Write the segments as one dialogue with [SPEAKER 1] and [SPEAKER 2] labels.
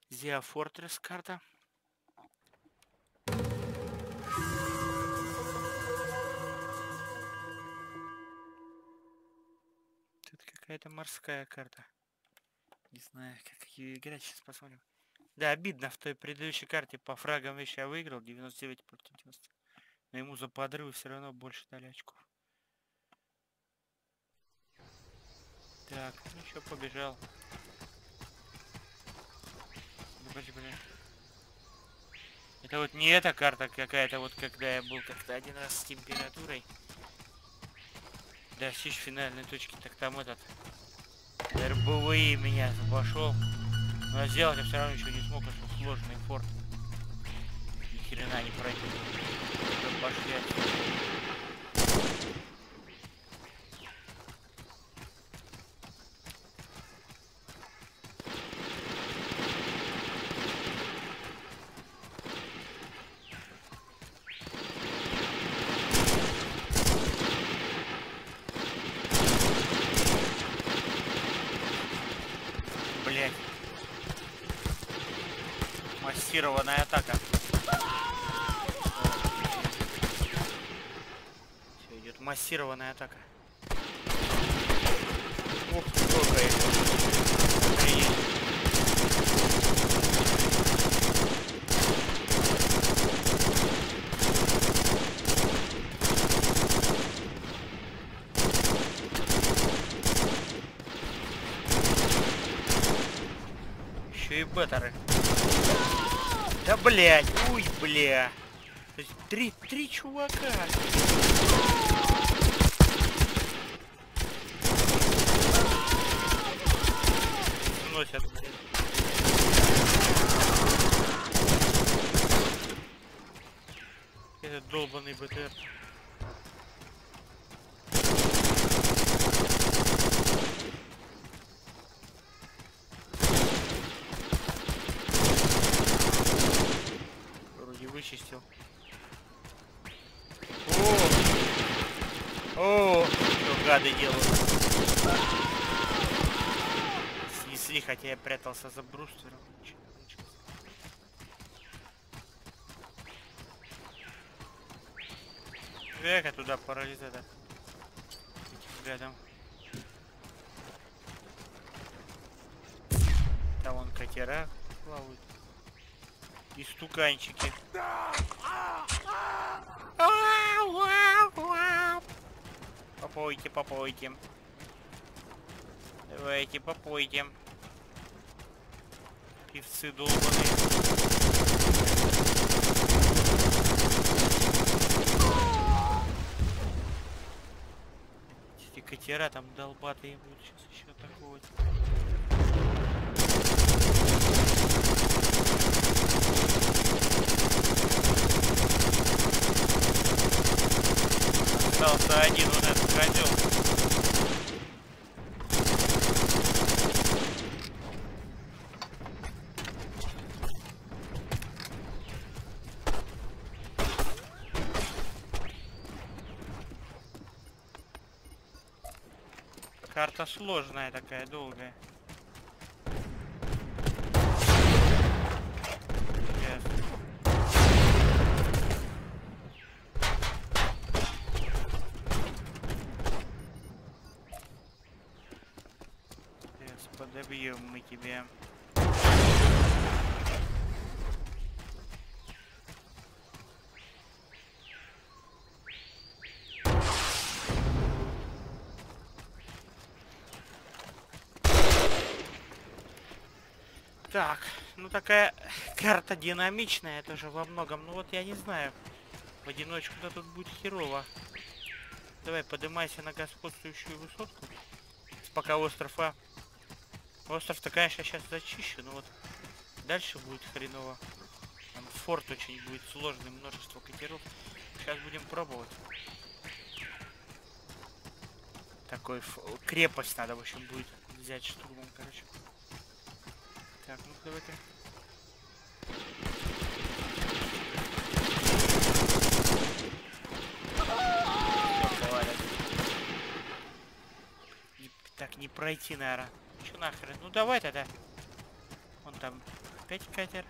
[SPEAKER 1] Зиа Фортресс карта. Тут какая-то морская карта. Не знаю, как ее играть, сейчас посмотрим. Да, обидно, в той предыдущей карте по фрагам вещи я выиграл, 99 против 90. Но ему за подрывы все равно больше дали очков. Так, ну еще побежал. Ну, блин. Это вот не эта карта какая-то, вот когда я был как-то один раз с температурой. Достичь финальной точки, так там этот РБВИ меня обошел. Но сделать я все равно еще не смог, это сложный форт. Ни хрена не пройти. Пошли отсюда. Блять. Массированная атака. Все, идет массированная атака. Ух, сколько их. Охренеть. Еще и беттеры. Да блять, уй, бля. То есть три чувака. Носят, блин. Этот долбанный БТР. Вроде вычистил. О, что гады делают. Снесли, хотя я прятался за бруствером. Как туда пролезать этим гадом. Там вон катера плавают. И стуканчики. Попойте, попойте. Давайте, попойте. Певцы долбаные. Эти катера там долбатые будут сейчас еще такого. Остался один вот этот козел. Карта сложная такая, долгая. Подобьем мы тебя. Так, ну такая карта динамичная тоже во многом. Ну вот я не знаю. В одиночку-то тут будет херово. Давай, поднимайся на господствующую высотку. Пока остров А. Остров-то, конечно, сейчас зачищен, но вот дальше будет хреново. Там форт очень будет сложный, множество катеров. Сейчас будем пробовать. Такой крепость надо, в общем, будет взять штурмом, короче. Так, ну давай-ка. Так, не пройти, наверное. Че нахрен? Ну давай тогда. Вон там Опять катер.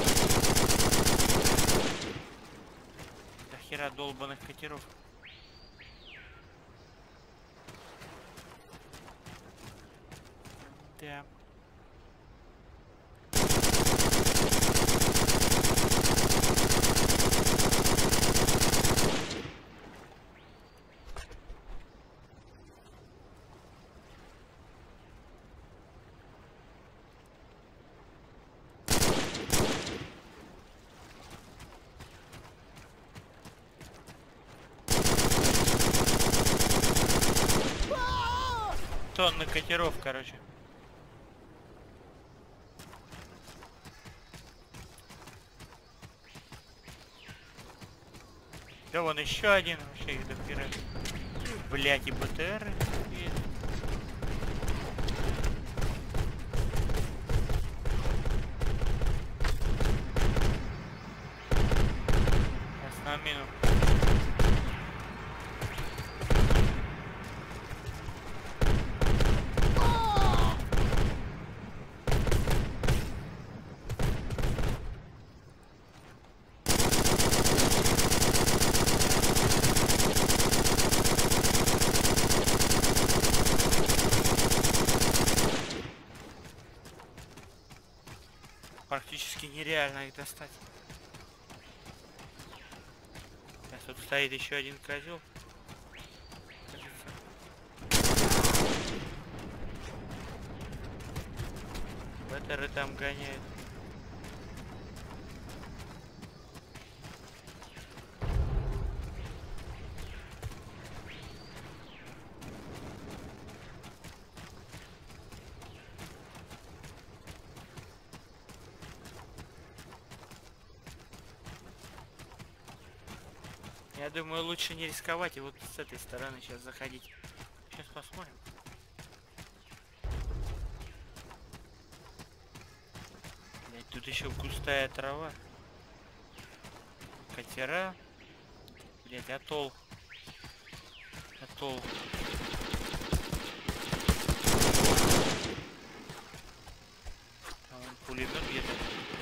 [SPEAKER 1] До хера долбаных катеров. Да. Тонны катеров, короче. Да вон еще один, вообще их дохера. Блять, и БТР. Мину. Практически нереально их достать. Сейчас тут стоит еще один козел. Бэтеры там гоняют. Я думаю, лучше не рисковать и вот с этой стороны сейчас заходить. Сейчас посмотрим. Блять, тут еще густая трава. Катера. Блять, атолл. Атолл. Там вон пулемет где-то.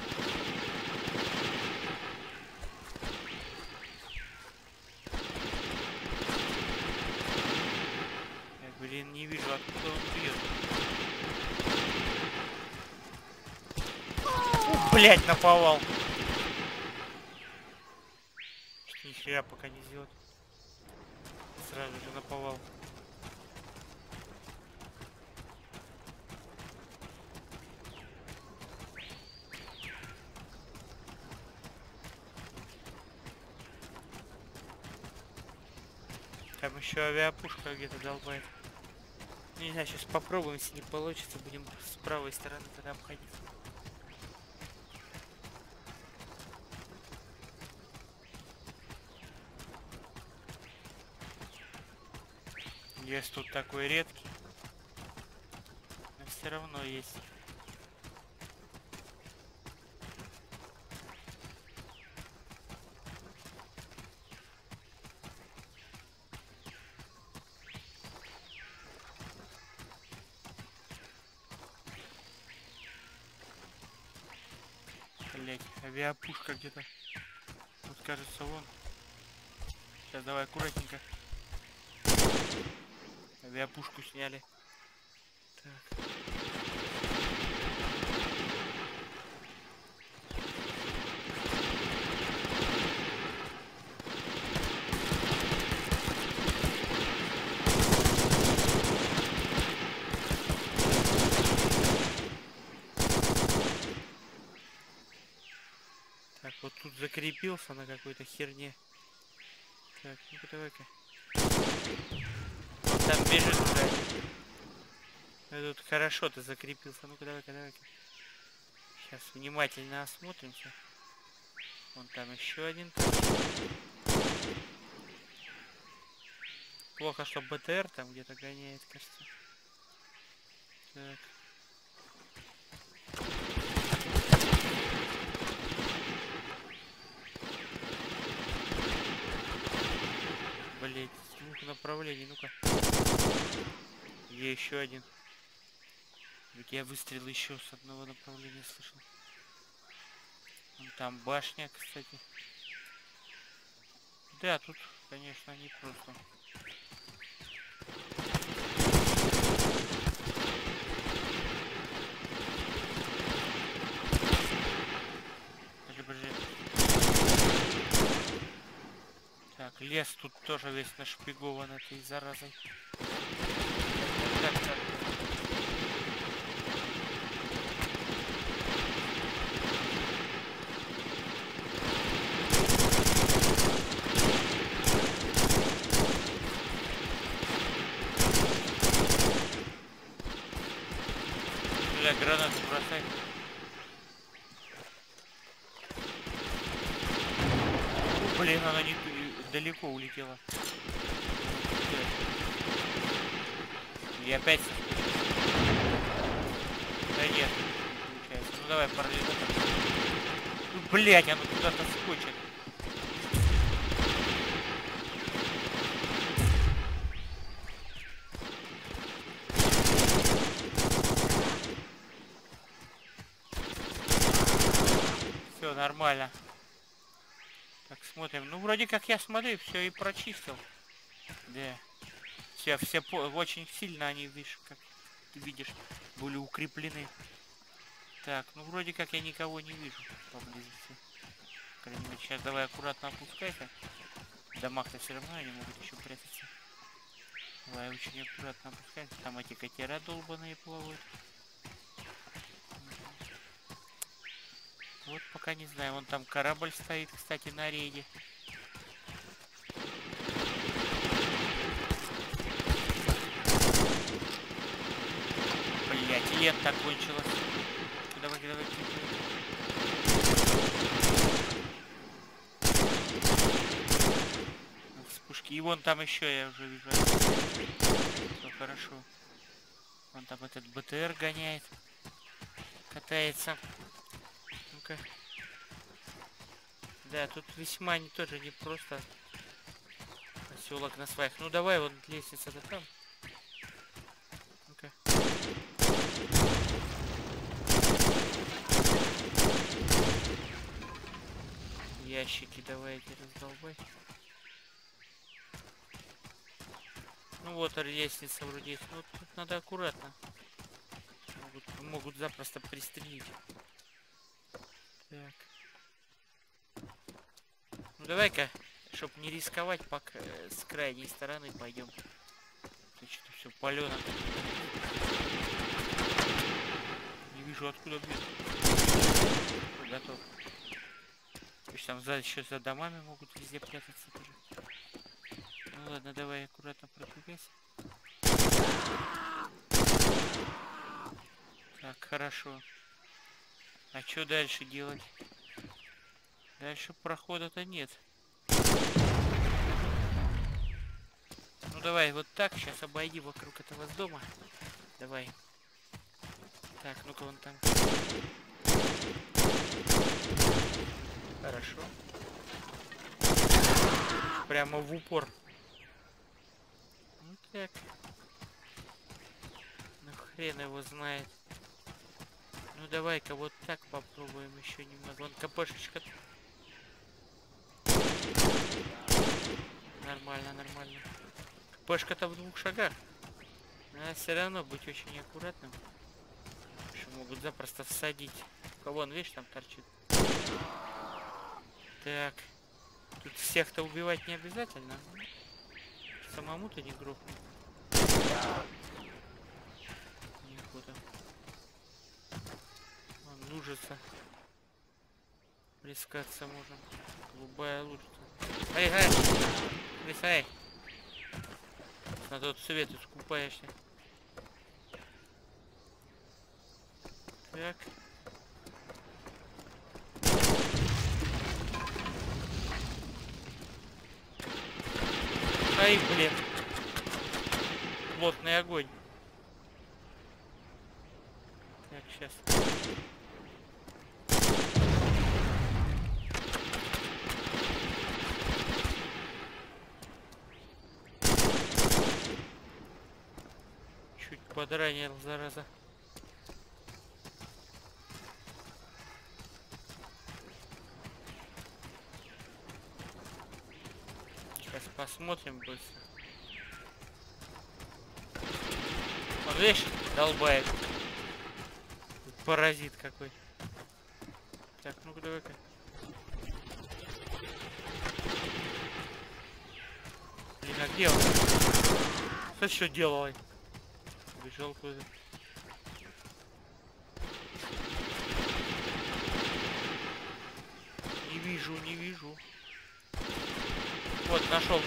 [SPEAKER 1] Блин, не вижу, откуда он бьет. Блять, наповал. Ни хера пока не сделать. Сразу же наповал. Там еще авиапушка где-то долбает. Не знаю, сейчас попробуем, если не получится, будем с правой стороны тогда обходить. Лес тут такой редкий, но все равно есть. Блять, авиапушка где-то. Вот кажется вон. Сейчас давай аккуратненько. Авиапушку сняли. Так. Так, вот тут закрепился на какой-то херне. Так, ну-ка давай-ка. Там бежит, кстати. Тут хорошо ты закрепился. Ну-ка давай-ка, давай-ка. Сейчас внимательно осмотримся. Вон там еще один. Плохо, что БТР там где-то гоняет, кажется. Так. Блять, с двух направлений, ну-ка. Где еще один? Ведь я выстрел еще с одного направления слышал. Вон там башня, кстати. Да, тут, конечно, не просто. Подожди. Так, лес тут тоже весь нашпигован этой заразой. Так. Бля, гранату бросай. Блин, она не далеко улетела. И опять... Да нет, не получается. Ну давай, параллельно. Ну, блядь, оно куда-то скочит. Все нормально. Так, смотрим. Ну, вроде как я смотрю, все и прочистил. Да. Все очень сильно они, видишь, как ты видишь, были укреплены. Так, ну вроде как я никого не вижу поблизости. Сейчас давай аккуратно опускайся. В домах-то все равно они могут еще прятаться. Давай очень аккуратно опускайся. Там эти катера долбаные плавают. Вот пока не знаю. Вон там корабль стоит, кстати, на рейде. Блять, лента кончилась. Давай. Вспышки. И вон там еще я уже вижу. Все хорошо. Вон там этот БТР гоняет. Катается. Ну-ка. Да, тут весьма тоже не просто поселок на сваях. Ну давай, вот лестница-то там. Ну-ка. Ящики давайте раздолбай. Ну вот лестница вроде есть. Ну тут надо аккуратно. Могут запросто пристрелить. Так. Ну давай-ка, чтоб не рисковать, пока с крайней стороны пойдем. Что-то все палено. Не вижу, откуда бьет. Готов. То есть там еще за домами могут везде прятаться тоже. Ну ладно, давай аккуратно продвигайся. Так, хорошо. А что дальше делать? Дальше прохода-то нет. Ну давай вот так, сейчас обойди вокруг этого дома. Давай. Так, ну-ка вон там. Хорошо. Прямо в упор. Ну так. Ну хрен его знает. Ну давай-ка вот так попробуем еще немного. Вон КПшечка. Нормально. КПшка-то в 2 шагах. Надо все равно быть очень аккуратным. Что могут запросто всадить. Вон, видишь, там торчит. Так. Тут всех-то убивать не обязательно. Самому-то не грохнуть. Неохота. Он лужица. Плескаться можно. Голубая лужица. Эй! Лисай! На тот свет искупаешься. Так. Ай, блин. Плотный огонь. Так, сейчас. Чуть подранил, зараза. Посмотрим быстро. Вот видишь, долбает. Паразит какой. Так, ну-ка давай-ка. Блин, а где он? Что еще делал? Бежал куда-то. Не вижу, не вижу. Вот, нашел.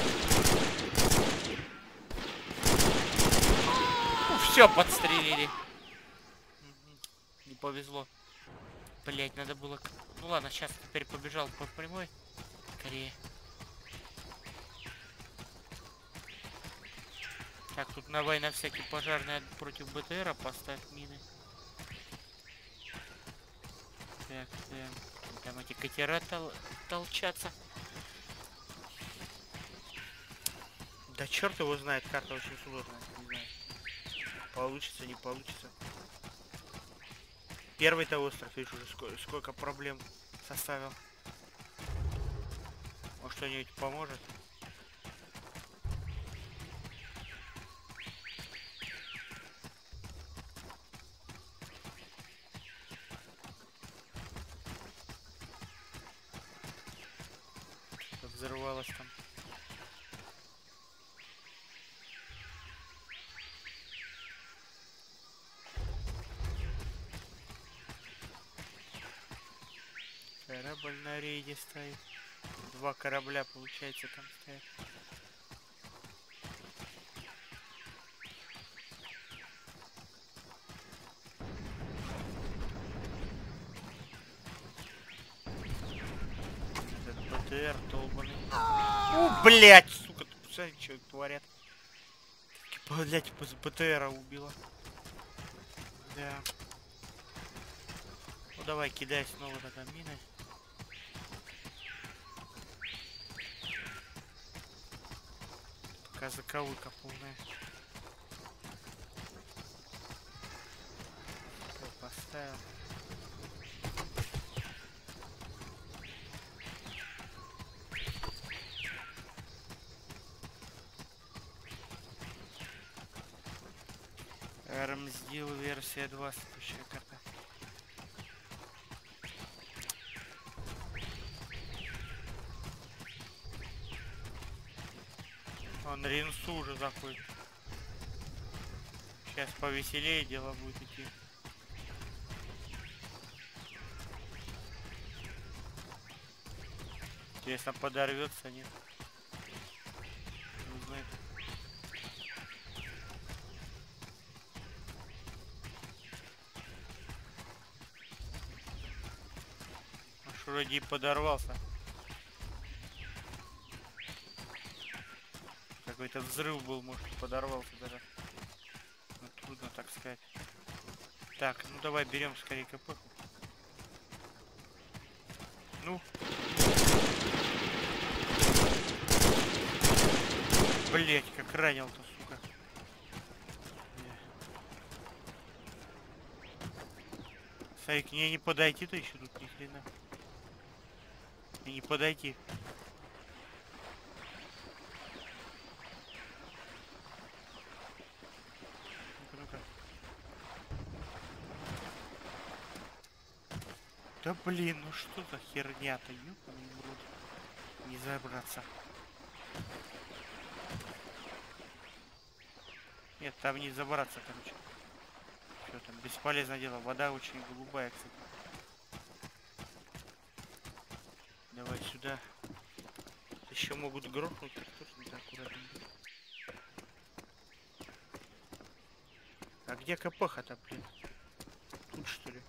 [SPEAKER 1] Все, подстрелили. Не повезло. Блять, надо было... Ну ладно, сейчас теперь побежал по прямой. Скорее. Так, тут давай на всякий пожарный против БТРа поставь мины. Так. Там эти катера толчатся. Да черт его знает, карта очень сложная. Не знаю. Получится, не получится. Первый-то остров, видишь, уже сколько проблем составил. Может, что-нибудь поможет? Что взорвалось там. Корабль на рейде стоит. 2 корабля, получается, там стоят. Этот БТР долбаный. Блять, сука, ты посмотри, что творят. Блять, с БТРа убила. Да. Ну давай, кидай снова тогда мины. Пока заковыка полная. Что, поставил. Армсдил версия 2, следующая карта. Он Ринсу уже заходит. Сейчас повеселее дело будет идти. Интересно, подорвется, нет? Не знаю. Аж вроде и подорвался. Какой-то взрыв был, может, подорвался даже. Ну, трудно так сказать. Так, ну давай берем скорее КП. Ну. Блять, как ранил-то, сука. Смотри, к ней не подойти-то еще тут ни хрена. И не подойти. Ну-ка. Да блин, ну что за херня-то, ёбаный в рот. Не забраться. Нет, там не забраться, короче. Что там, бесполезное дело. Вода очень голубая, кстати. Давай сюда. Еще могут грохнуть, так тоже не так аккуратно. А где КПХ-то, блин? Тут что ли?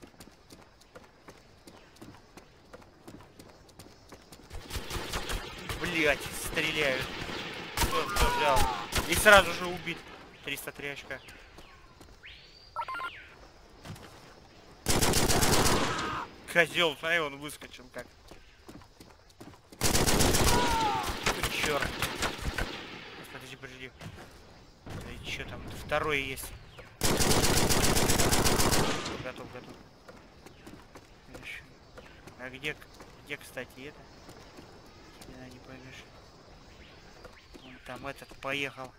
[SPEAKER 1] Блять, стреляют. Кто взял? И сразу же убит. 303 очка. Козел, смотри, он выскочил как. Черт. Подожди. Да, что там? Второй есть. Готов. А где, кстати, это? Не поймешь. Там этот поехал.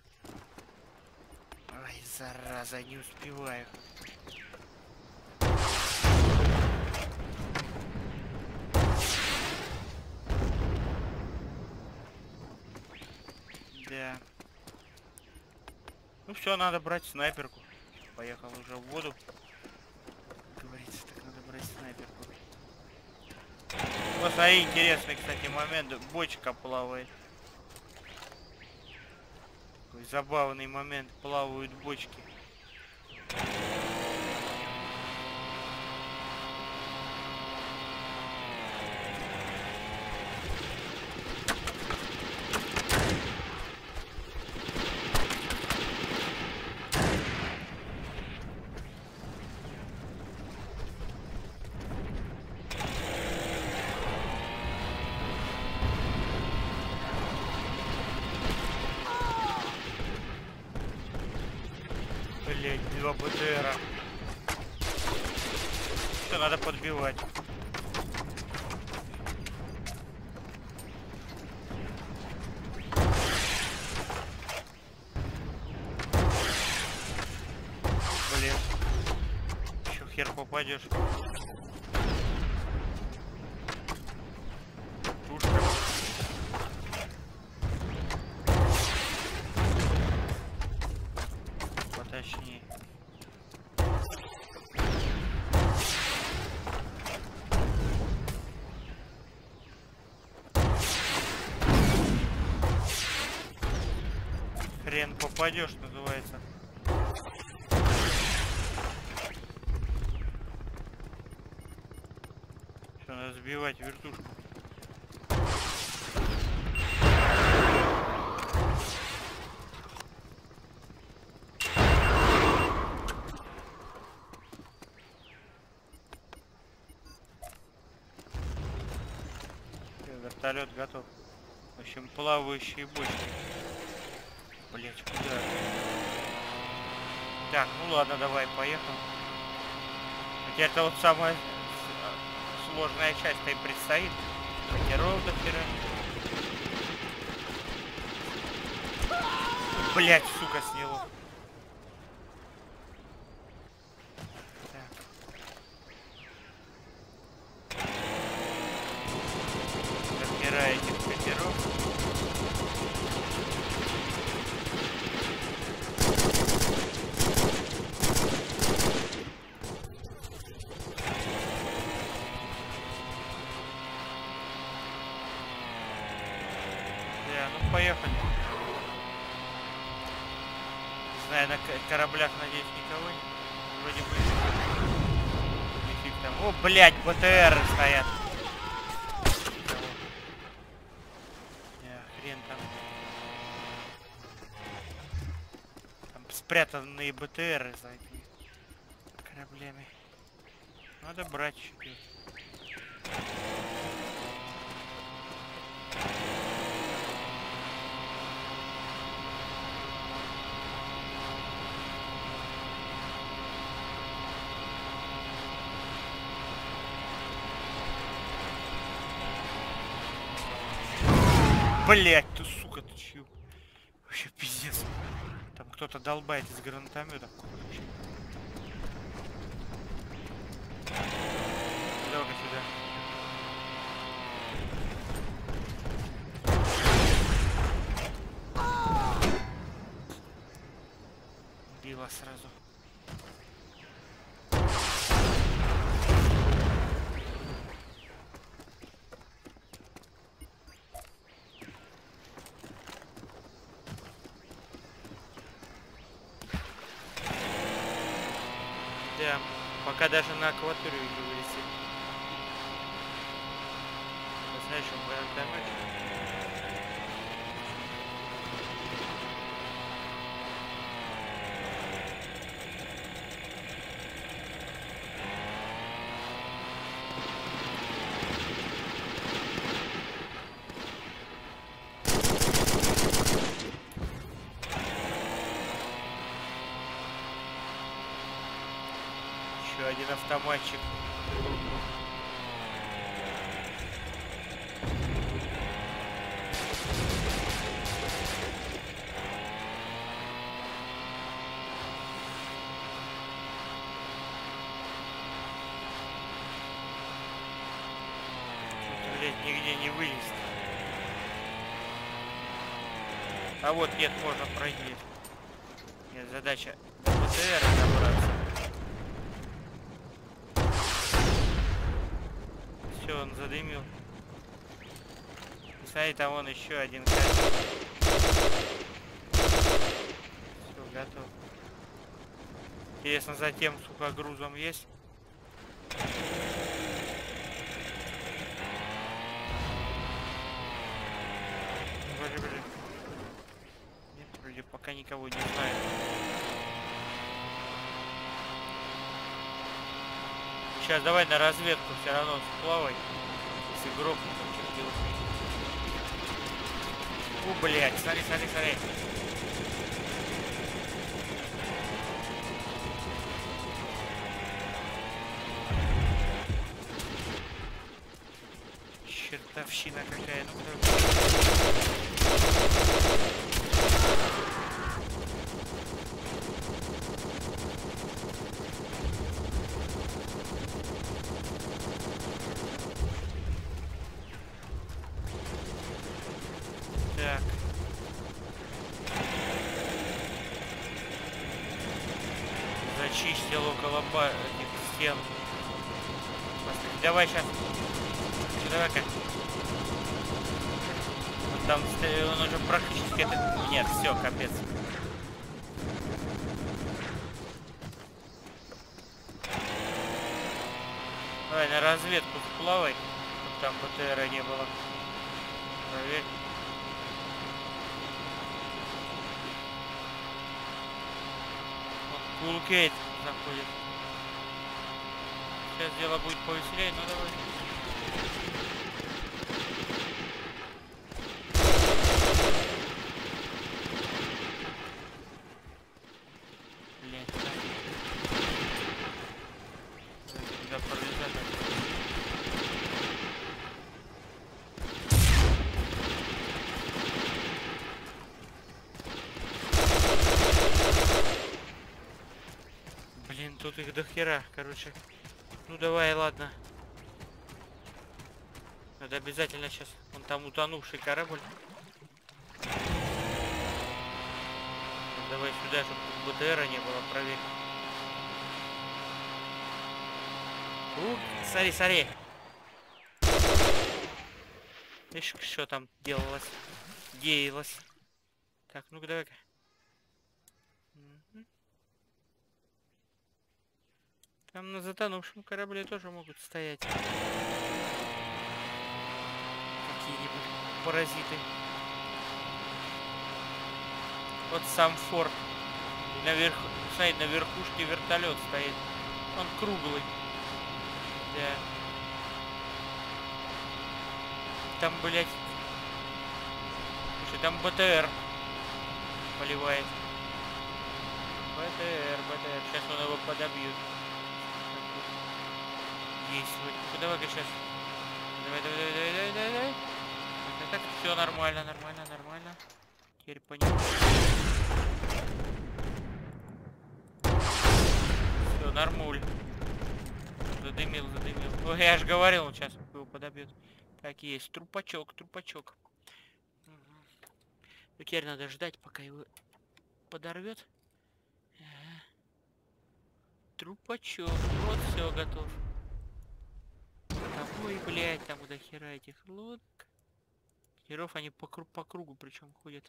[SPEAKER 1] Ай, зараза, не успеваю. Да. Ну все, надо брать снайперку. Поехал уже в воду. Говорится, так надо брать снайперку. Посмотри, интересный, кстати, момент. Бочка плавает. Такой забавный момент. Плавают бочки. Блять, 2 БТРа. Что надо подбивать? Блин. Еще хер попадешь. Пушка. Поточнее. Хрен попадешь, называется. Что, надо сбивать вертушку. Вертолет готов. В общем, плавающие бочки. Блять, куда? Так, ну ладно, давай, поехал. Хотя это вот самая сложная часть-то и предстоит. Рокеров до хера. Блять, сука, сняло. Этих катеров. Да, ну поехали. Не знаю, на кораблях, надеюсь, никого нет. Вроде бы. Нифиг там. О, блядь, БТРы стоят. Спрятанные БТРы за этими кораблями. Надо брать что-то. Блять, ты сука, ты чё? Вообще пиздец. Там кто-то долбает из гранатомета. Давай-ка сюда. Била сразу. Да, пока даже на акваторию не вылетит. Знаешь, он гранатомет. Еще один автоматчик. блядь, нигде не вылезть. А вот нет, можно пройти. Нет, задача до БТР добраться. Все, он задымил. И смотри, там вон еще один катер. Все, готов. Интересно, затем сухогрузом есть? Вроде. Нет, вроде пока никого не знаю. Сейчас давай на разведку все равно сплавай. Если грохнут, то что делать? О, блядь, смотри. Чертовщина какая, ну так. Зачистил около этих стен. Давай сейчас. Давай-ка. Там он уже практически это... Нет, все, капец. Давай на разведку сплавай, чтобы там БТРа не было. Проверь. Вот Кулкейт заходит. Сейчас дело будет повеселее, но давай. Тут их до хера, короче. Ну давай, ладно. Надо обязательно сейчас. Вон там утонувший корабль. Давай сюда, чтобы БТРа не было, проверь. Смотри. Видишь, что там делалось? Деялось. Так, ну-ка давай-ка. Там на затонувшем корабле тоже могут стоять какие-нибудь паразиты. Вот сам форт. Наверху, смотри, на верхушке вертолет стоит. Он круглый. Да. Там, блядь. Слушай, там БТР поливает. БТР. Сейчас он его подобьет. Действует. Ну, давай-ка сейчас. Давай. Так, все нормально. Теперь понял. Все, нормуль. Задымил. Ой, я же говорил, он сейчас его подобьет. Так, есть. Трупачок. Угу. Теперь надо ждать, пока его подорвет. Трупачок. Вот, все, готов. Ой, блядь, там до хера этих лодок. Херов они по кругу причем ходят.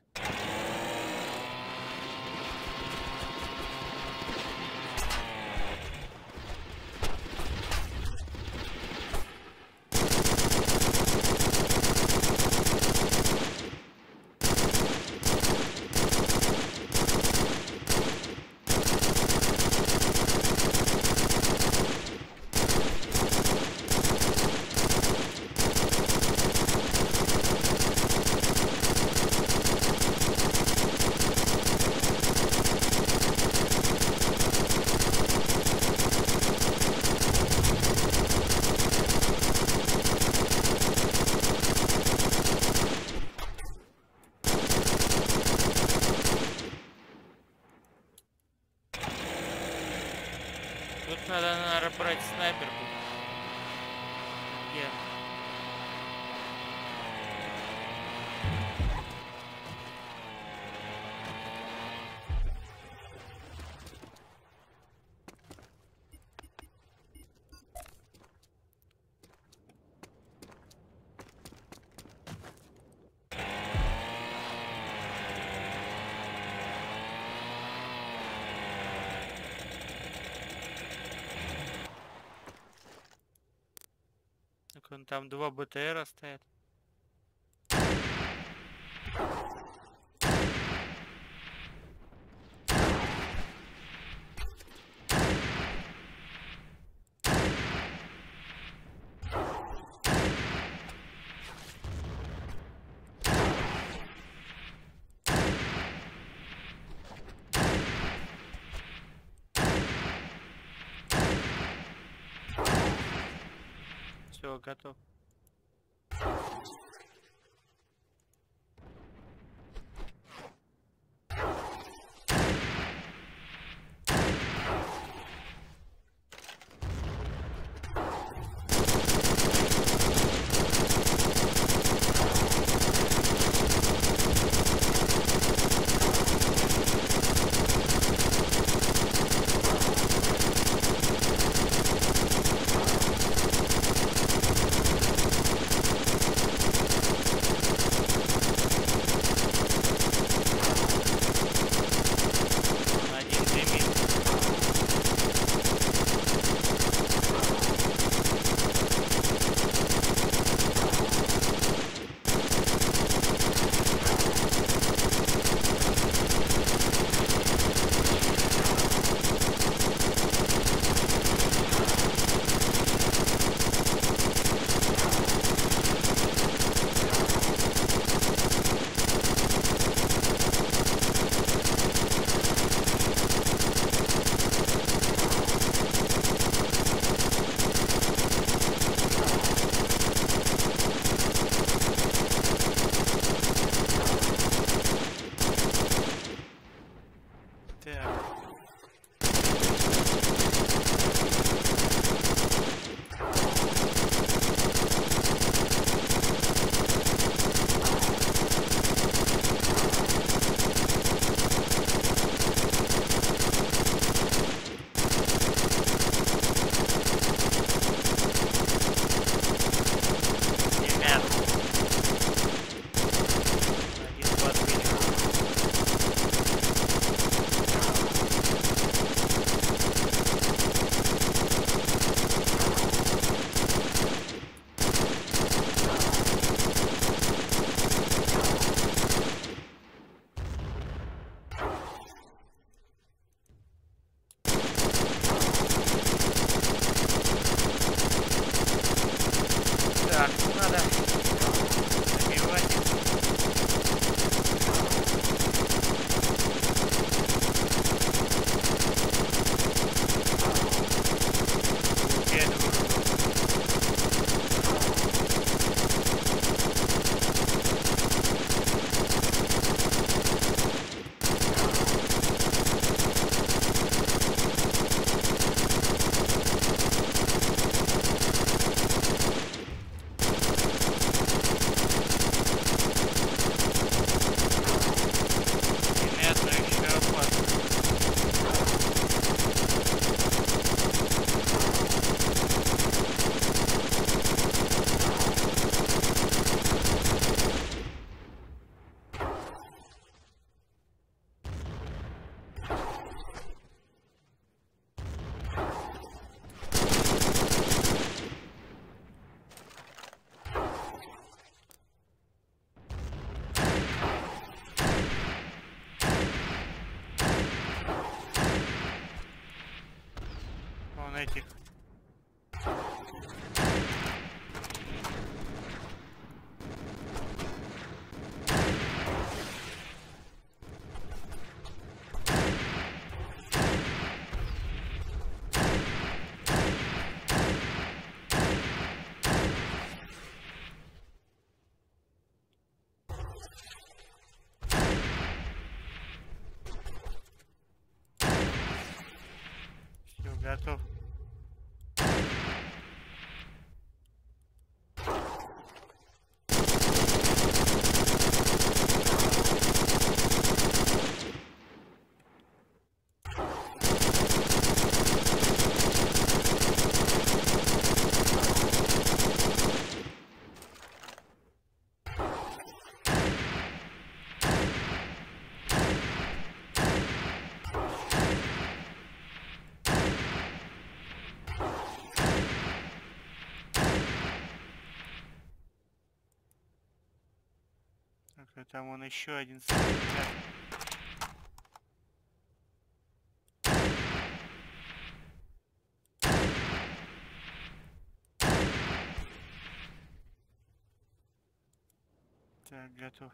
[SPEAKER 1] Надо брать снайперку. Вон там 2 БТРа стоят. Все, готов. Так, а там он еще один стрелять. Так, готов.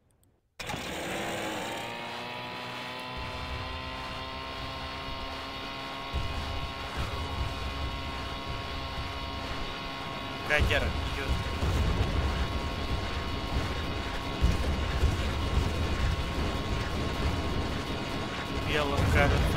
[SPEAKER 1] Катер идет. Белым кажется.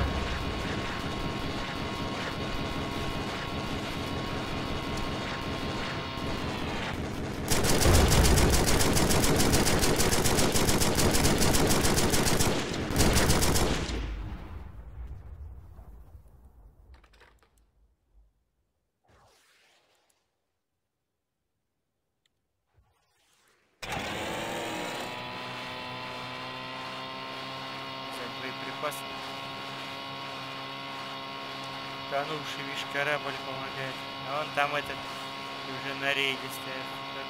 [SPEAKER 1] Боеприпасы. Тонувший, видишь, корабль помогает. А он там этот уже на рейде стоит.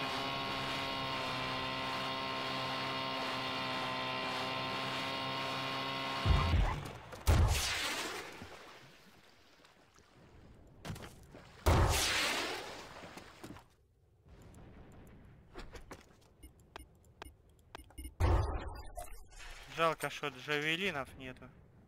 [SPEAKER 1] Жалко, что джавелинов нету.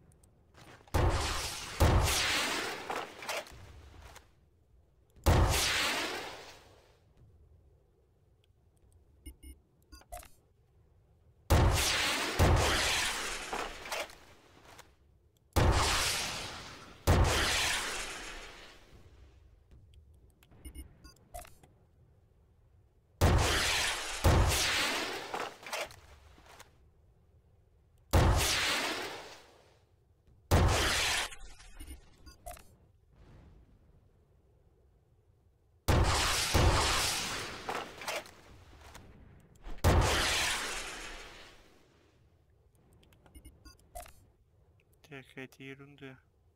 [SPEAKER 1] Так, эти ерунды.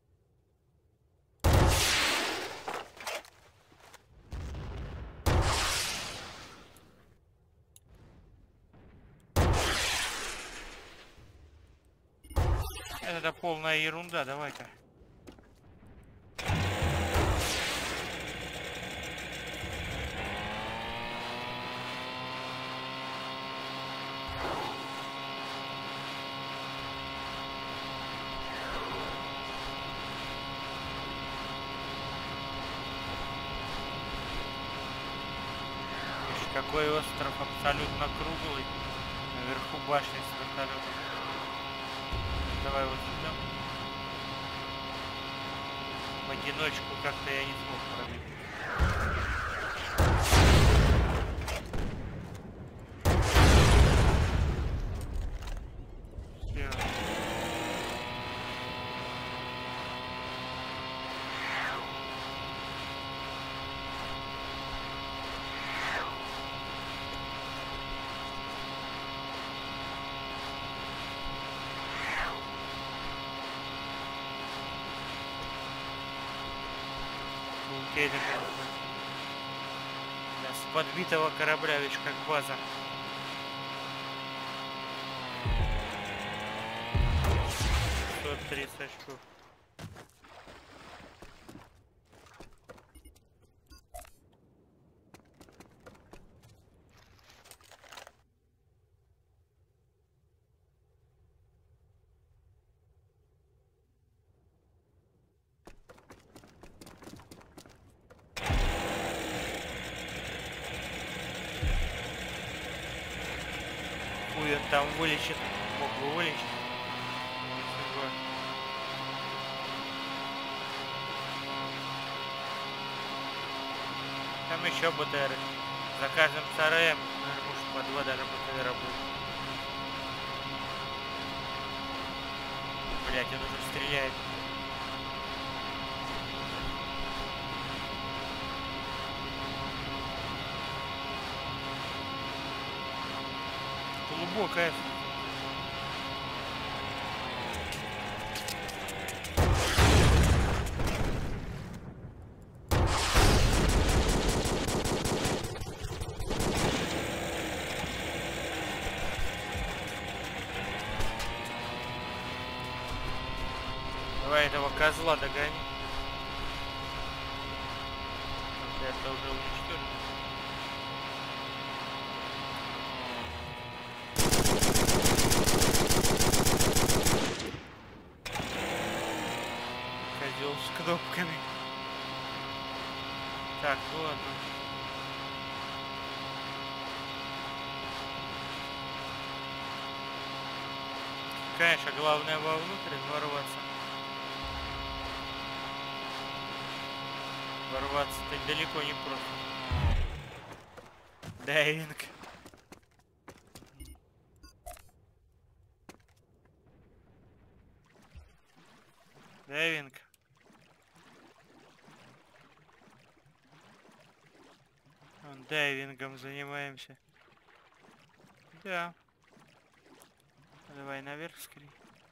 [SPEAKER 1] Это полная ерунда, давай-ка. Какой остров абсолютно круглый. Наверху башни с вертолетом. Давай вот сюда. В одиночку как-то я не смог пробить. С подбитого корабля, ведь как база. 130 очков. Хуй он там вылечит. Мог бы вылечить. Там еще БТРы. За каждым сараем, наверное, может, по 2 даже БТРа будет. Блять, он уже стреляет. Глубокая. Давай этого козла догони. Это уже уничтожено. Козел с кнопками. Так, ну ладно. Конечно, главное вовнутрь ворваться. Ворваться-то далеко не просто. Дайвинг. Дайвинг. Вон, дайвингом занимаемся. Да. Давай наверх скорее.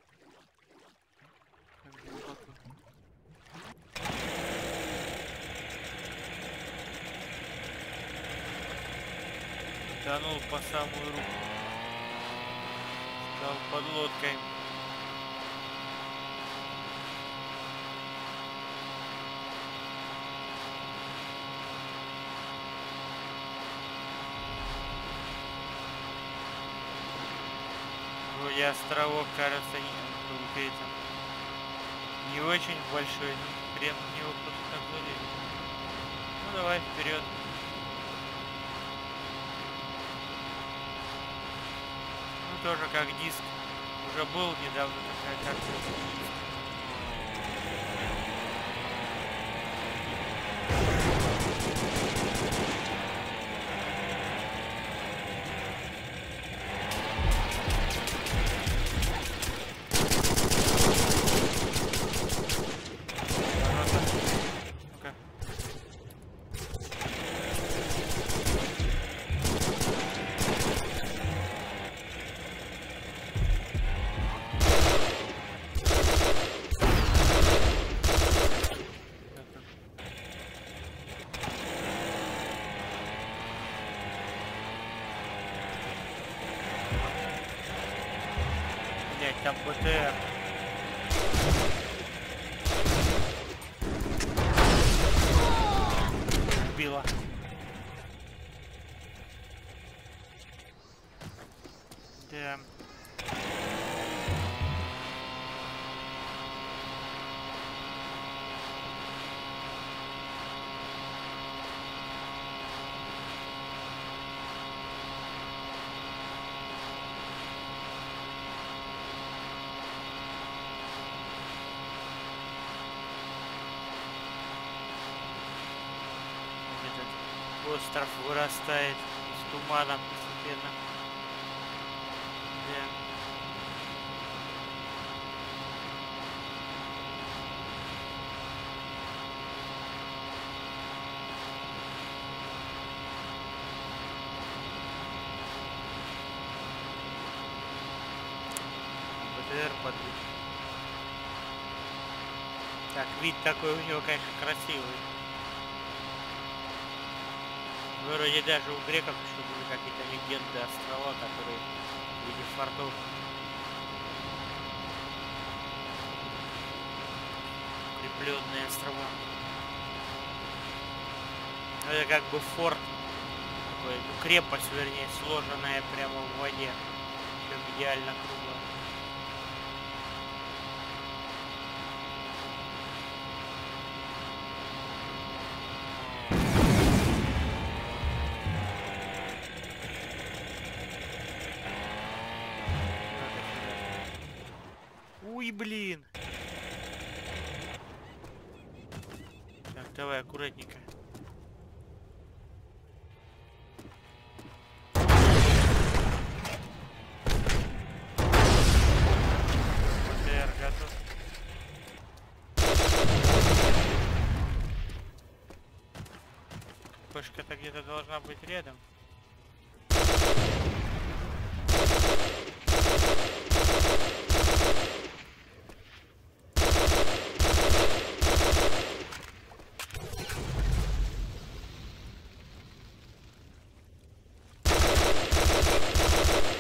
[SPEAKER 1] Тонул по самую руку. Стал под лодкой. Вроде островок, кажется, не очень большой, но прям в него просто так залезет. Ну давай вперед. Ну тоже как диск. Уже был недавно такая карта. Там БТР. Убила. Да. Остров вырастает из тумана постепенно. Да. БТР подбит. Так, вид такой у него, конечно, красивый. Вроде даже у греков еще были какие-то легенды острова, которые в виде фортов. Укрепленные острова. Это как бы форт. Такой, ну, крепость, вернее, сложенная прямо в воде. Прям идеально круглая. Уй, блин. Так, давай аккуратненько. БТР готов. Кошка-то где-то должна быть рядом.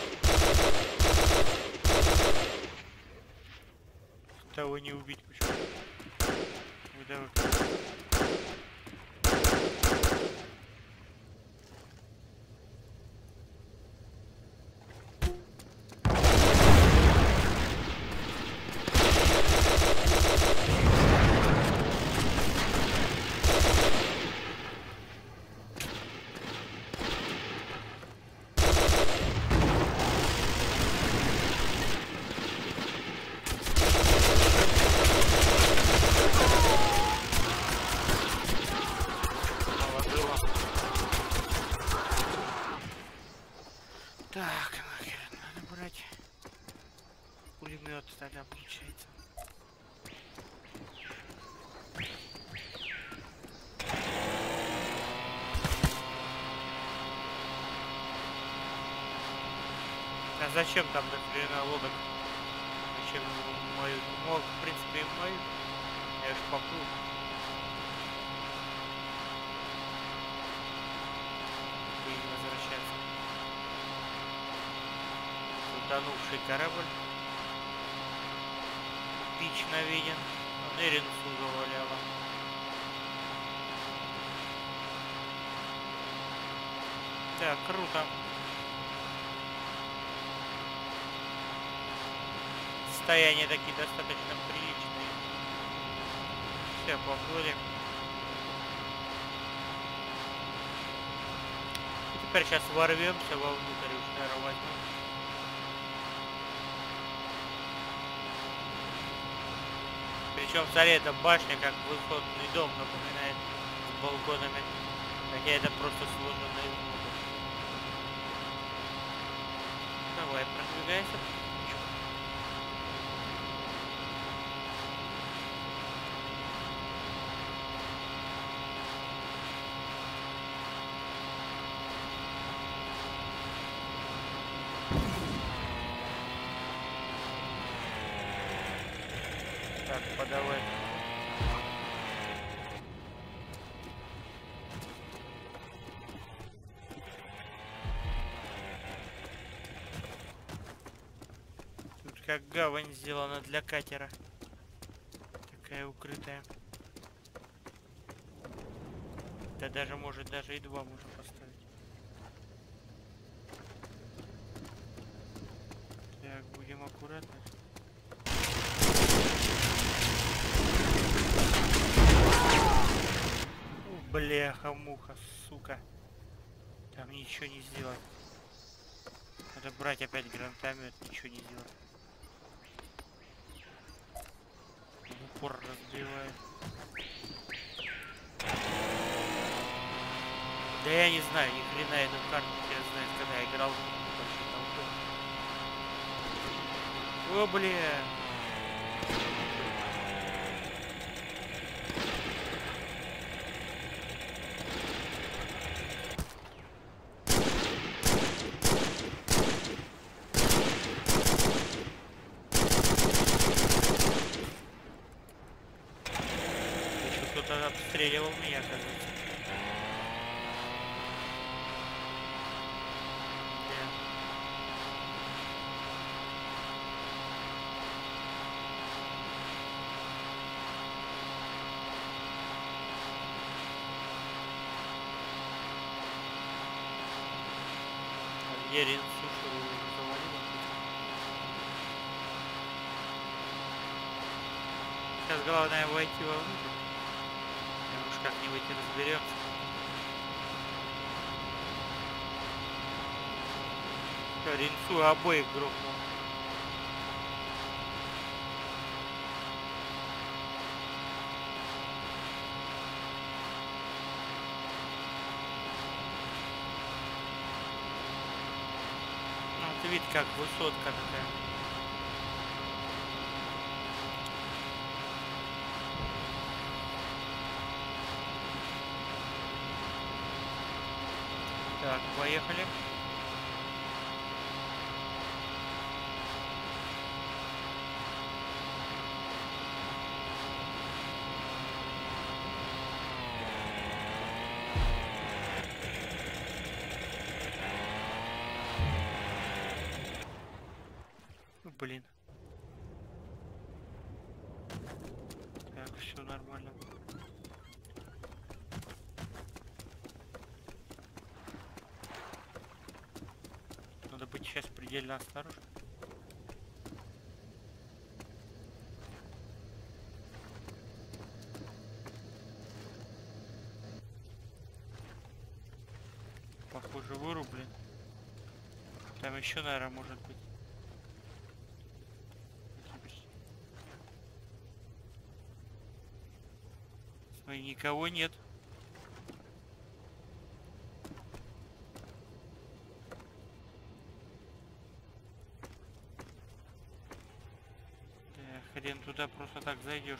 [SPEAKER 1] Того не убить почему. Так, нахер, надо брать пулемет тогда получается. А зачем там нахрена лодок? Зачем мою? Мог, в принципе, и мою. Я ж поплыл. И не возвращаться. Утонувший корабль. Пич наведен. Неринсу заваляла. Так, круто. Состояние такие достаточно приличные. Все, поплыли. И теперь сейчас ворвемся вовнутрь, уж, наверное, возьмем. Причем, смотри, эта башня как высотный дом напоминает, с балконами. Хотя это просто сложено из модов. Давай, продвигайся. Так, подавай. Тут как гавань сделана для катера. Такая укрытая. Да даже может, даже и два можно поставить. Так, будем аккуратно. Бляха-муха, сука. Там ничего не сделать. Надо брать опять гранатомет, ничего не делать. В упор разбивает. Да я не знаю, ни хрена эту карту, я знаю, когда я играл. О, бля. Кто-то обстреливал меня, оказывается. Ерин сушу завалила. Сейчас главное войти вовнутрь. Уж как-нибудь и разберемся. Ринцу обоих грохнул. Ну, ты видишь, как высотка такая. Так, поехали. Блин. Так, все нормально. Надо быть сейчас предельно осторожным. Похоже, вырублен. Там еще, наверное, может быть. Ой, никого нет. Хрен туда просто так зайдешь.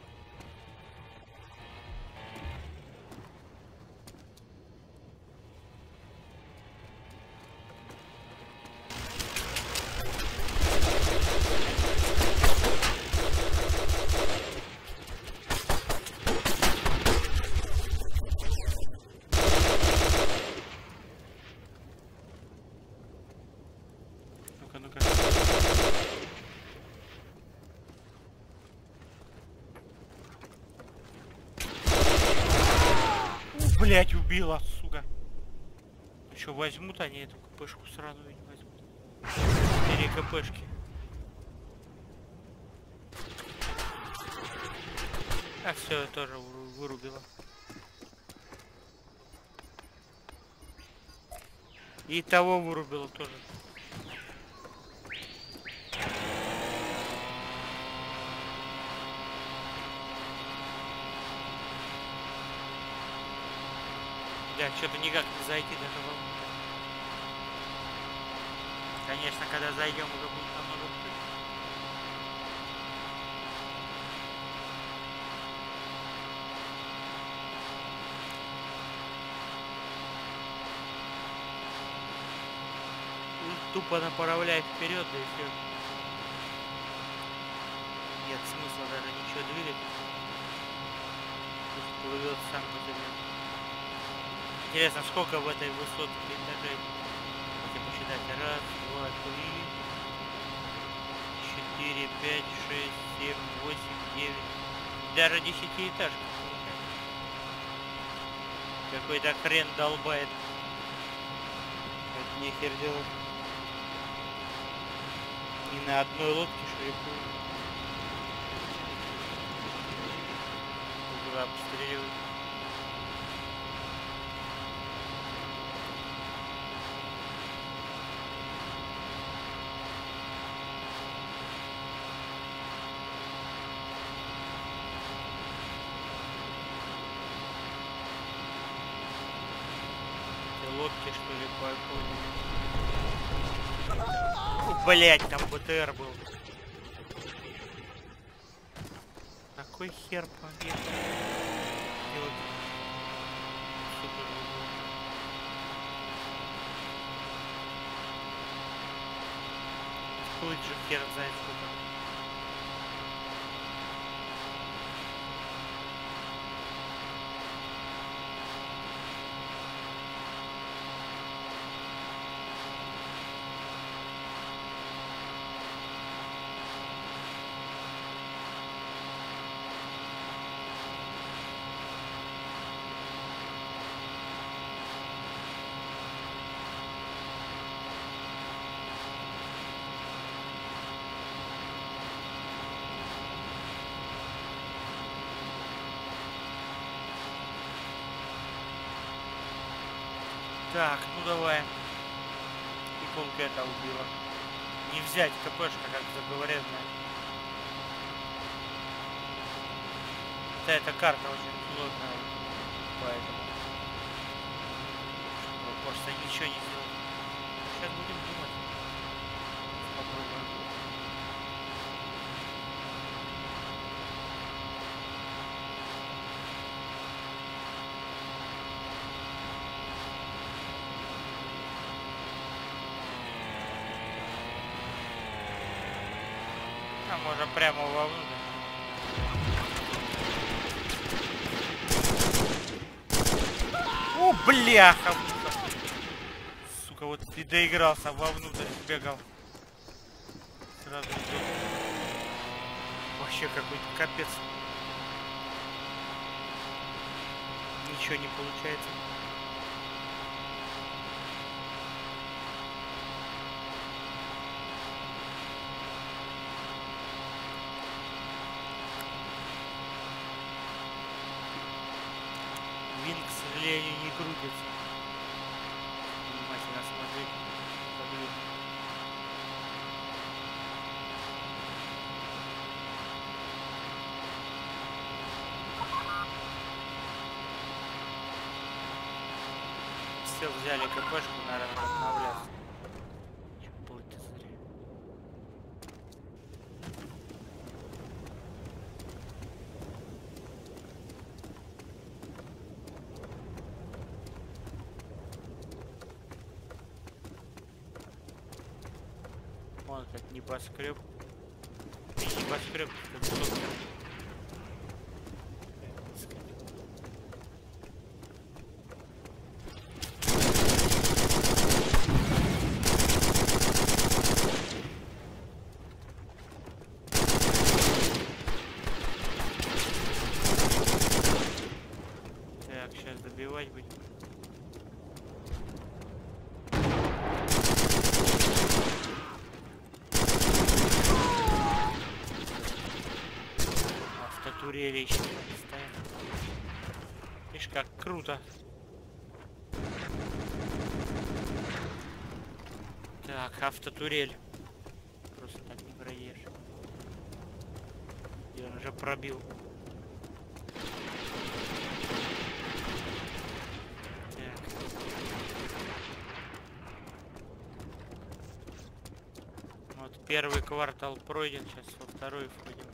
[SPEAKER 1] Ну-ка, ну-ка. Блять, убила, сука. Ну что, возьмут они эту КПшку сраную, не возьмут. 4 КПшки. А все, я тоже вырубила. И того вырубила тоже. Да, что-то никак не зайти даже вовнутрь. Конечно, когда зайдем, уже будет намного лучше. Тупо направляй вперед, да и все. Нет смысла даже ничего двигать. Пусть плывет сам по себе. Интересно, сколько в этой высотке этажей? Давайте посчитать. Раз, два, три, 4, 5, 6, 7, 8, 9. Даже 10-этажка получается. Какой-то хрен долбает. Это нехер делать. И на одной лодке, что ли, будет обстреливать. Лодки, что ли, по блять, там БТР был. Какой хер побег? Плыть же хер знает сколько. Так, ну давай. И полка это убила. Не взять КПшка, как заговоренная. Да, эта карта очень сложная. Поэтому просто ничего не сделать. Сейчас будем думать. Попробуем. А можно прямо вовнутрь. О, бляха! Сука, вот ты доигрался, вовнутрь бегал. Сразу идет. Вообще какой-то капец. Ничего не получается. Винт, к сожалению, не крутится. Внимательно смотреть. Все, взяли КПшку, надо обновляться. Чё плыть-то, смотри. Вон как небоскреб. И небоскреб, это высотка. Так, сейчас добивать будем. Автотурели еще ставим. Видишь, как круто. Так, автотурель. Просто так не проедешь. И он уже пробил. Так. Вот первый квартал пройден, сейчас во второй входим.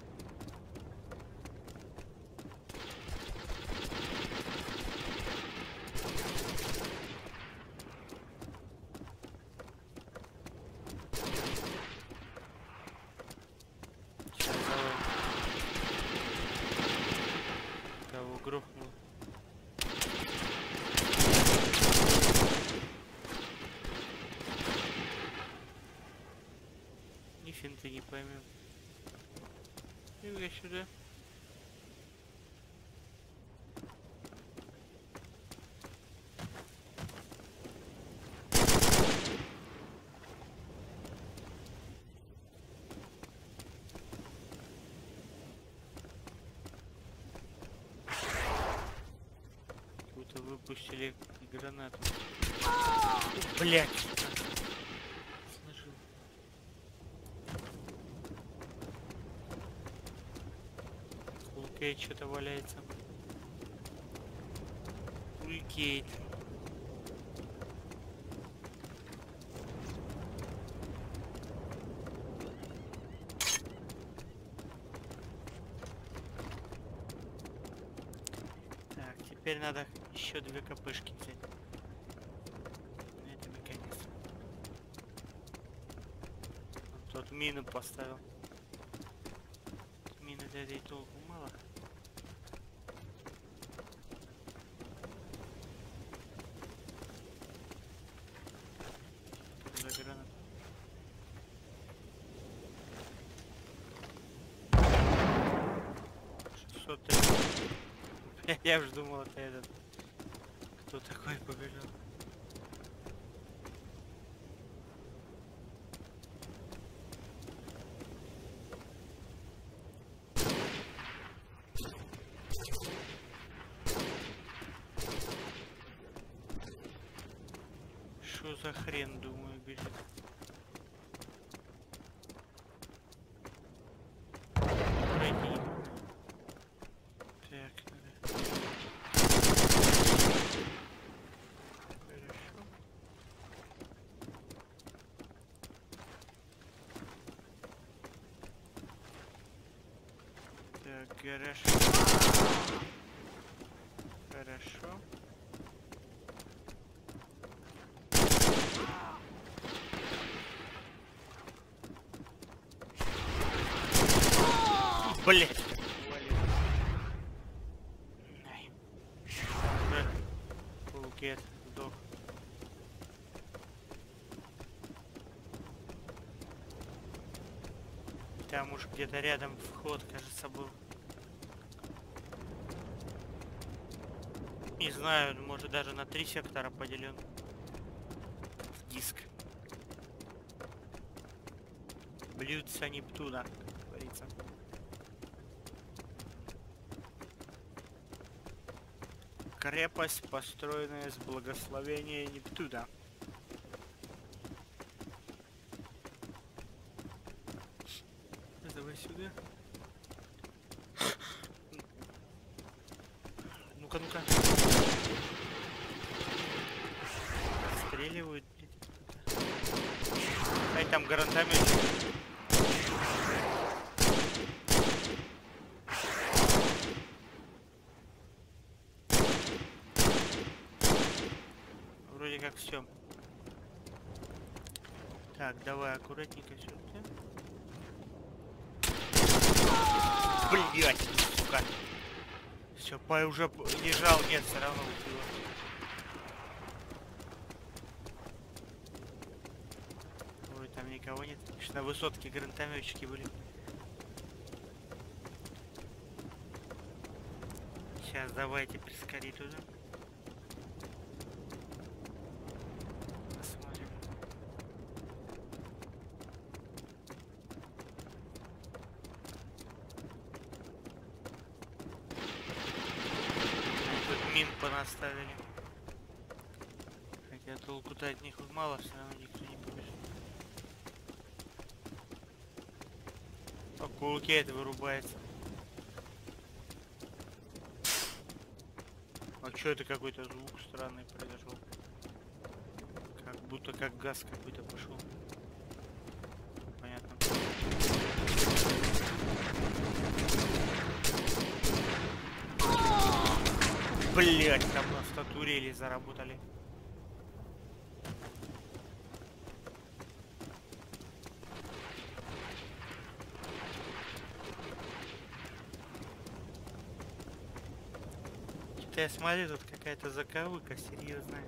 [SPEAKER 1] Грохнул. Ни финты не поймем. Двигай сюда. Выпустили гранату. Блять! Сложил. Кулкейт что-то валяется. Кулкейт. Так, теперь надо еще 2 копышки взять. Это наконец. Тот мину поставил. Мины до этой толку мало. За гранат. Я уж думал, это этот. Кто такой побежал? Что за хрен, думаю, бежит? Пройди. Так, надо. Хорошо. Так, гараж. Хорошо. Блять. Паукет сдох. Там уж где-то рядом вход, кажется, был. Не знаю, может даже на 3 сектора поделен. Диск. Блюдца Нептуна, как говорится. Крепость, построенная с благословения Нептуна. Давай сюда. Ну-ка, ну-ка. Стреливают. Ай, там гранатомет. Вроде как все. Так, давай аккуратненько сюда. Блять, сука. Все, уже лежал, нет, все равно убило. Ой, там никого нет. Конечно, на высотке гранатометчики были. Сейчас давайте прискори туда. Посмотрим. Тут мин понаставили. Хотя толку-то от них мало, все равно никто не побежит. По кулаке это вырубается. А что это какой-то звук странный произошел? Как будто как газ какой-то пошел. Понятно. Блять, там нас на турели заработали. Я смотрю, тут какая-то заковыка серьезная.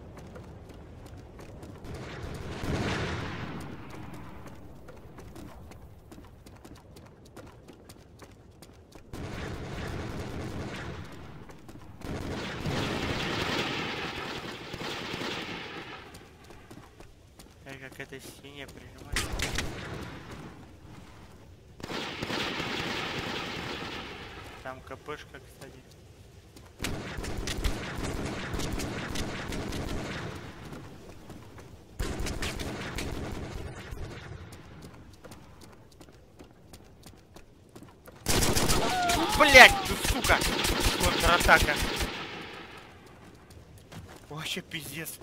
[SPEAKER 1] Я как этой стене прижимаюсь. Там КПшка, кстати. Блять, сука! Контратака. Вообще пиздец.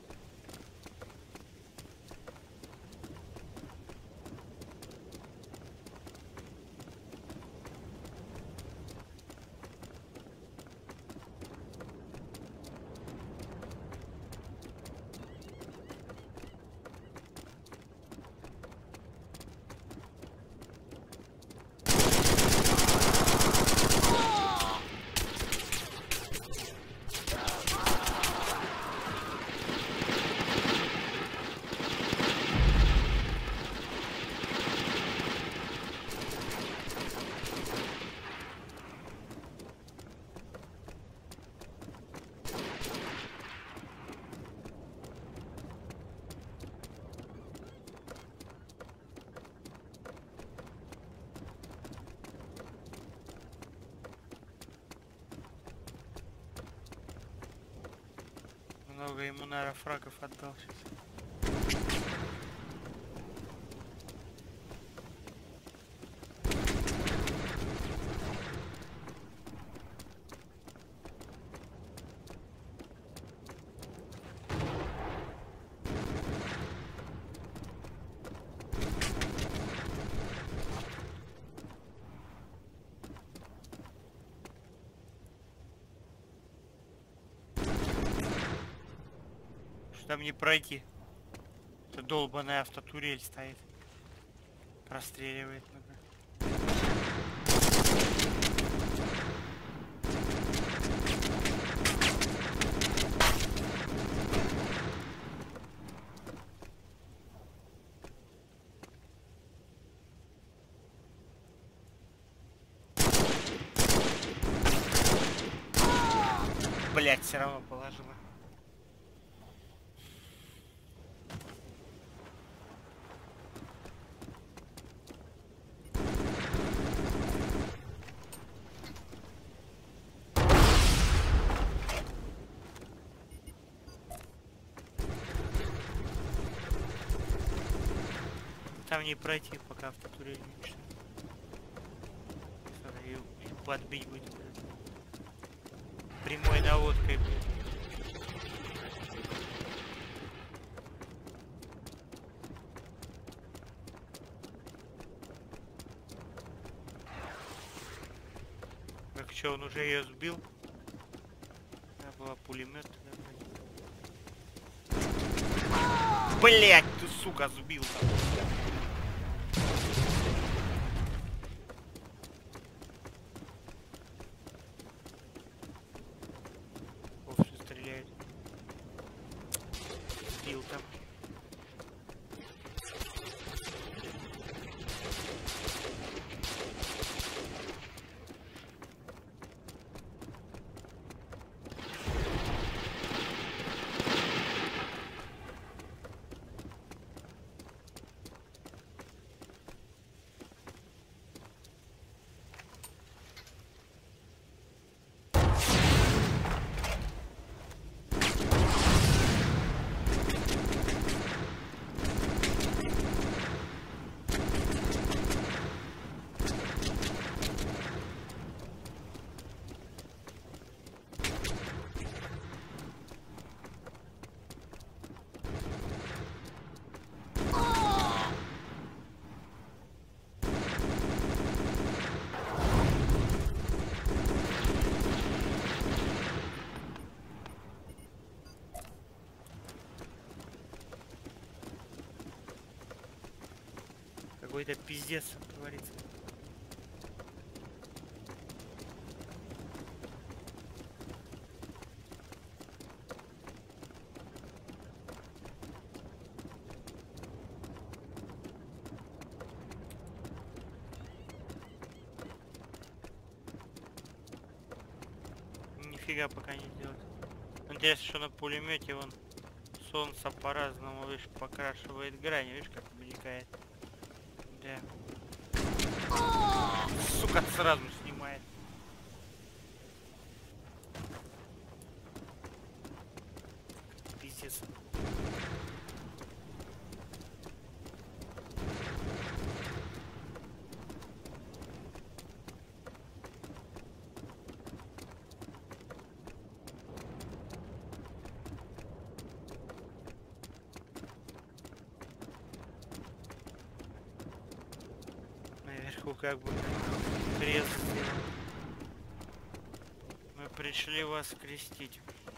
[SPEAKER 1] Много ему, наверное, фрагов отдал сейчас. Там не пройти. Это долбаная автотурель стоит. Простреливает надо. Блять, все равно положила. Там не пройти, пока автотурель не начнет. Ее подбить будет. Прямой наводкой, блядь. Так что, он уже ее сбил? Это была пулемет. Блять, ты сука, сбил там. Вовсе стреляет. Сбил там. Какой-то пиздец творится. Нифига пока не делать. Интересно, что на пулемете он солнце по-разному, видишь, покрашивает грани, видишь, как мелькает. Да. Сука, сразу снимает. Пиздец. Наверху как бы крест сделан. Мы пришли вас крестить.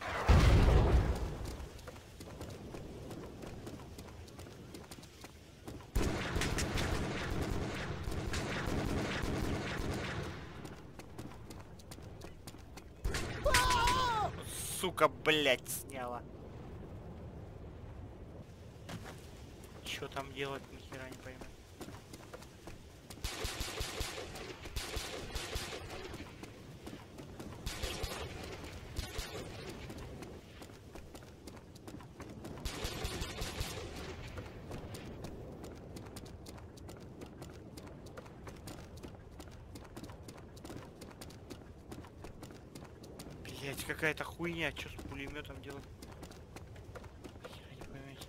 [SPEAKER 1] Сука, блять, сняла. Что там делать, нихера не пойму. Блять, какая-то хуйня, что с пулеметом делать? Хера не поймете.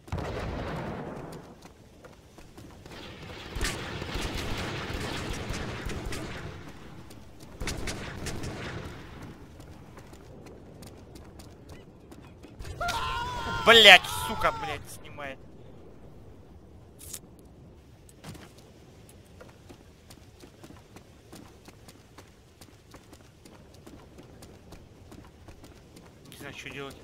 [SPEAKER 1] Блять, сука, блять, снимает. Не знаю, что делать.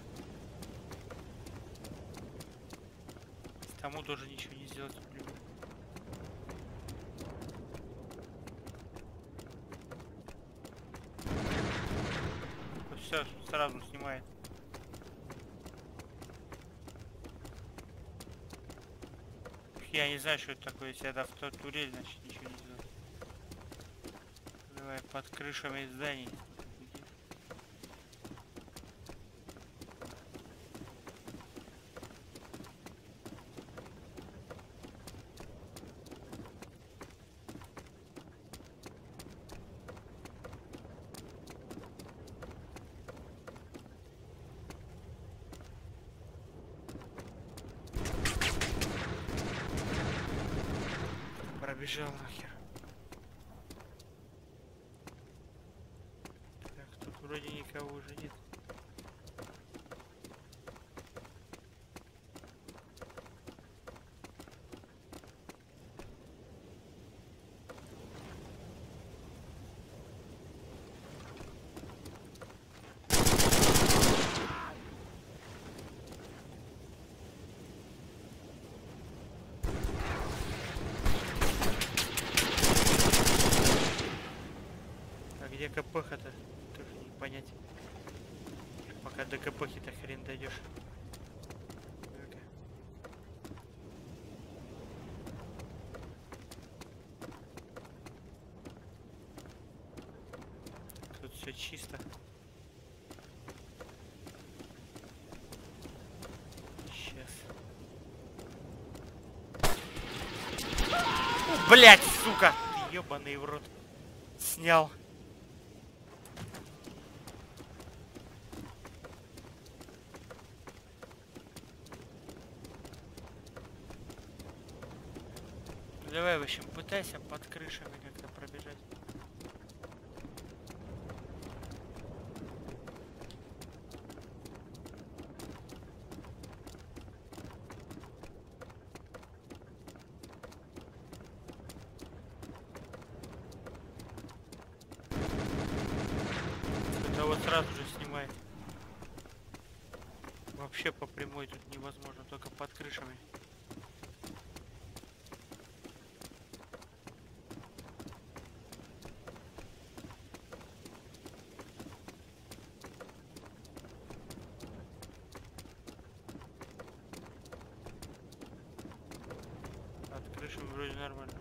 [SPEAKER 1] Тому тоже ничего не сделать. Все, сразу снимает. Я не знаю, что это такое. Если это автотурель, значит ничего не сделать. Давай под крышами зданий. Пробежал нахер. Так, тут вроде никого уже нет. КПХ-то? Тоже не понять. Пока до КПХи-то хрен дойдешь. Тут все чисто. Сейчас. Блять, сука! Ты ёбаный в рот. Снял. Давай, в общем, пытайся под крышами как-то пробежать. Это вот сразу же снимай. Вообще по прямой тут невозможно, только под крышами. Под крышами вроде нормально.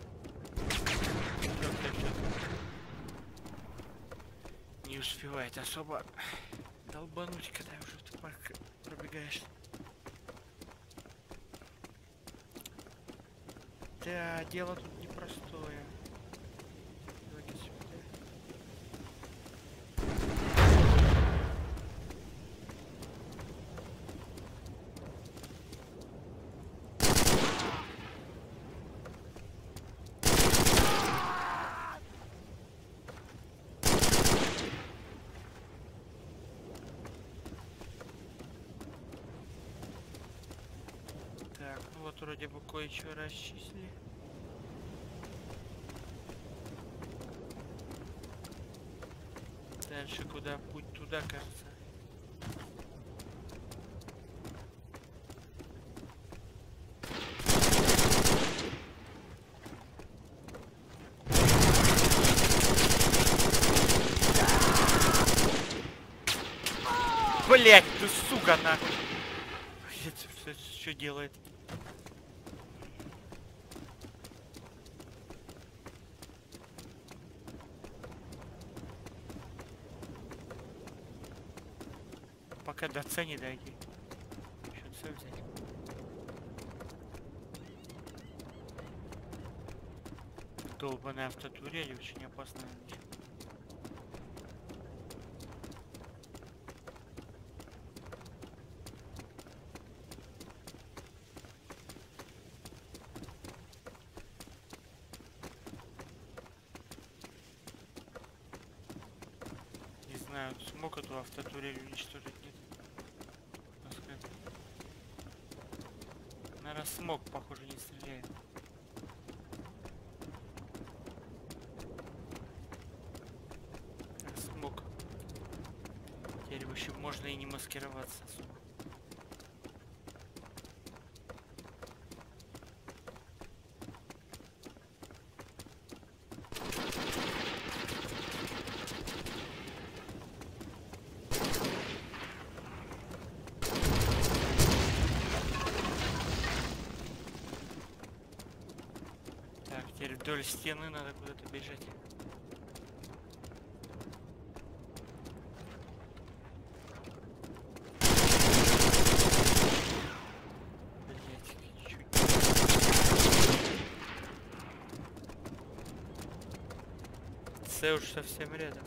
[SPEAKER 1] Не успевает особо долбануть, когда уже в парк пробегаешь. Да, дело тут непростое. Давайте сюда. Так, ну вот вроде бы кое-что расчислили. Дальше куда? Путь туда, кажется. Блять, ты сука нахуй! Что делает? Пока до С не дойти. Еще С взять. Долбаная автотурель, очень опасная. Не знаю, смог эту автотурель уничтожить, нет? Наверное, смог, похоже, не стреляет. Смог. Теперь, в общем, можно и не маскироваться особо. Теперь вдоль стены надо куда-то бежать. Блять, чуть. С уж совсем рядом.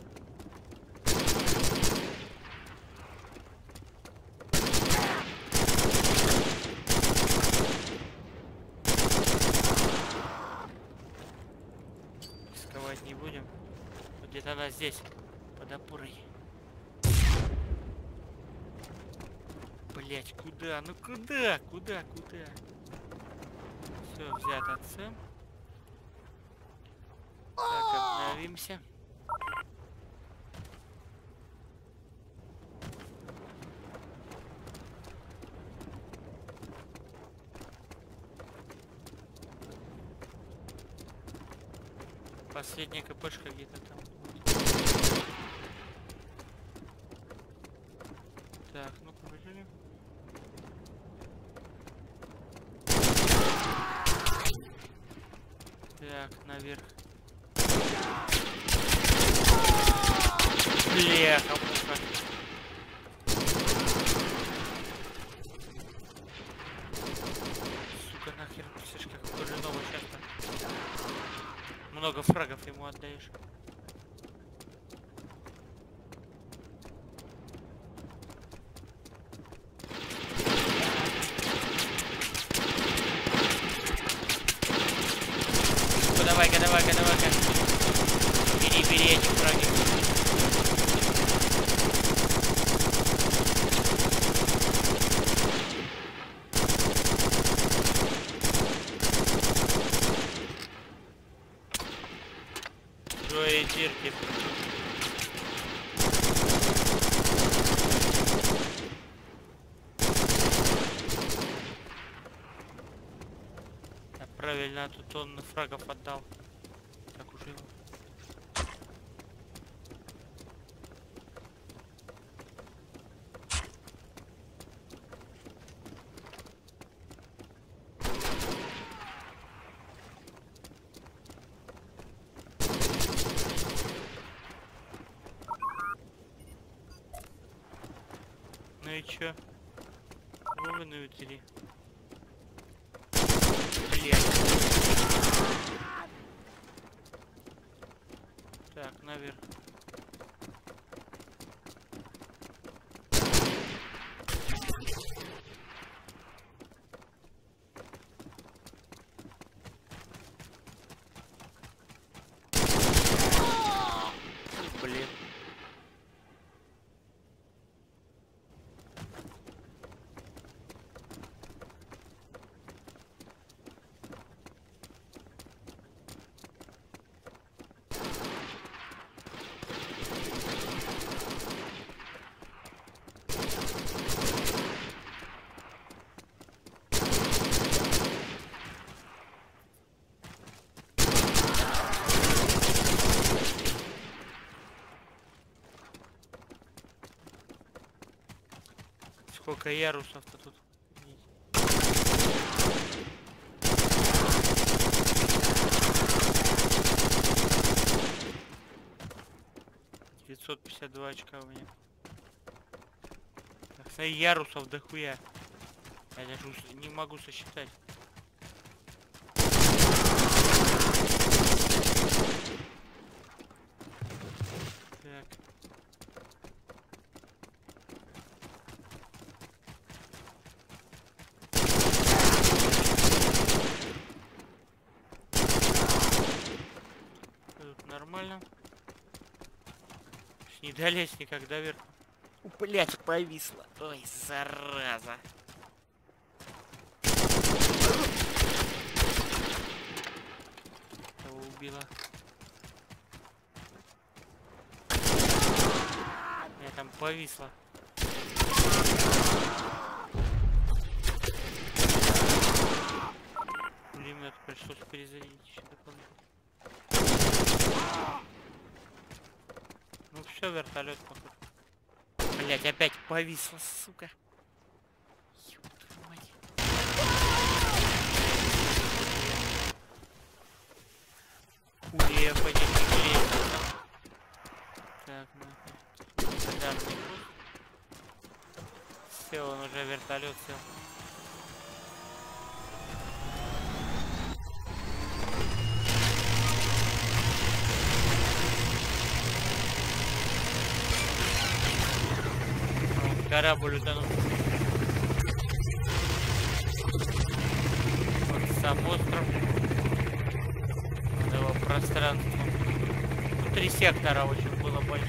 [SPEAKER 1] Не будем. Вот где-то она здесь, под опорой. Блять, куда? Ну куда? Куда? Все, взято от С. Так, обновимся. Последняя КПшка где-то там. Так, наверх. Бляха-муха. Сука, нахер, слышишь, как хреново сейчас-то. Много фрагов ему отдаешь. Давай-ка, давай-ка, давай-ка. Бери эти фраги. Двое дирки. Да, правильно, тут он фрагов отдал. Так уже его. Ну и чё? Вовремя утери. Блядь. Так, наверх. Блин. Сколько ярусов-то тут? 952 очка у меня. Так, смотри, ярусов дохуя. Я даже не могу сосчитать. Так. Тут нормально. Не долезть никогда вверх. Блять, повисло. Ой, зараза. Кого убила? Я там повисло. Пулемет пришлось перезарядить еще дополнительно. Ну все, вертолет походу. Блять, опять повисло, сука. Ёб твою мать. Хуя поднялись. Так, нахуй. Радарный пуст. Все, он уже вертолет сел. Корабль утонул. Вот сам остров. Надо его пространство. Ну, 3 сектора очень было больших.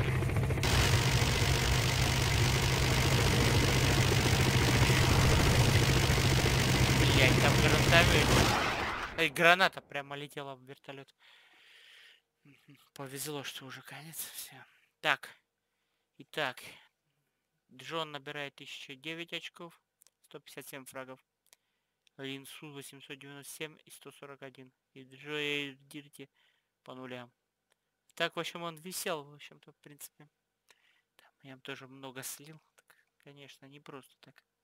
[SPEAKER 1] Блять, там гранатомет. Эй, граната прямо летела в вертолет. Повезло, что уже конец. Все. Так. Итак. Джон набирает 1009 очков, 157 фрагов. Линсу 897 и 141. И Джои Дирти по нулям. Так, в общем, он висел, в общем-то, в принципе. Там я тоже много слил. Так, конечно, не просто так.